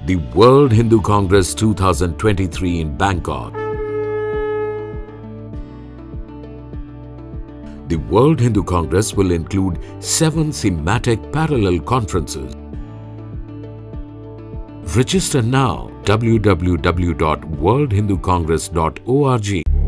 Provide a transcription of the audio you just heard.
the World Hindu Congress 2023 in Bangkok. The World Hindu Congress will include 7 thematic parallel conferences. Register now www.worldhinducongress.org.